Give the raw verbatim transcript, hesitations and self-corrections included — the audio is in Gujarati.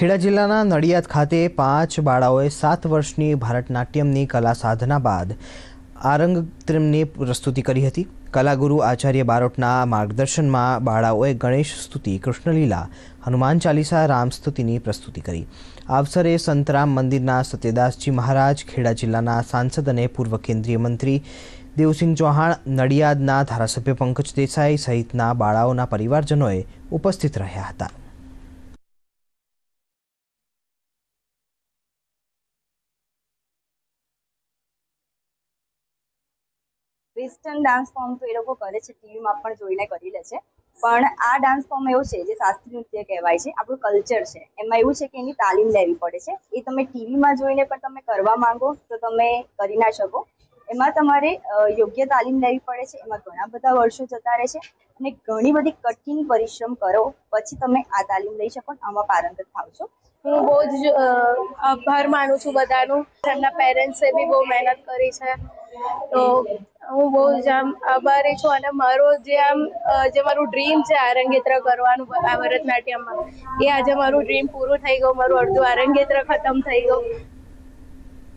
ખેડા જિલ્લાના નડિયાદ ખાતે પાંચ બાળાઓએ સાત વર્ષની ભારતનાટ્યમની કલા સાધના બાદ આરંગત્રમની પ્રસ્તુતિ કરી હતી। કલાગુરુ આચાર્ય બારોટના માર્ગદર્શનમાં બાળાઓએ ગણેશ સ્તુતિ, કૃષ્ણલીલા, હનુમાન ચાલીસા, રામ સ્તુતિની પ્રસ્તુતિ કરી। આ અવસરે સંતરામ મંદિરના સત્યદાસજી મહારાજ, ખેડા જિલ્લાના સાંસદ અને પૂર્વ કેન્દ્રીય મંત્રી દેવસિંહ ચૌહાણ, નડિયાદના ધારાસભ્ય પંકજ દેસાઈ સહિતના બાળાઓના પરિવારજનોએ ઉપસ્થિત રહ્યા હતા। વેસ્ટર્ન ડાન્સ ફોર્મ તો એ લોકો કરે છે, ટીવીમાં પણ જોઈને કરી લે છે, પણ આ ડાન્સ ફોર્મ એવું છે જે શાસ્ત્રીય નૃત્ય કહેવાય છે, આપણું કલ્ચર છે। એમાં એવું છે કે એની તાલીમ લેવી પડે છે। એ તમે ટીવીમાં જોઈને પણ તમે કરવા માંગો તો તમે કરી ના શકો। એમાં તમારે યોગ્ય તાલીમ લેવી પડે છે, એમાં ઘણા બધા વર્ષો જતા રહે છે અને ઘણી બધી કઠિન પરિશ્રમ કરો પછી તમે આ તાલીમ લઈ શકો, આમાં પારંગત થાવ છો। હું બહુ જ આભાર માનું છું બધાનું, એમના પેરેન્ટ્સે બી બહુ મહેનત કરી છે, તો હું બહુ જ આમ આભારી છું। અને મારો જે આમ જે મારું ડ્રીમ છે આરંગેત્ર કરવાનું આ ભરતનાટ્યમમાં, એ આજે મારું ડ્રીમ પૂરું થઈ ગયું। મારું અડધું આરંગેત્ર ખતમ થઈ ગયું।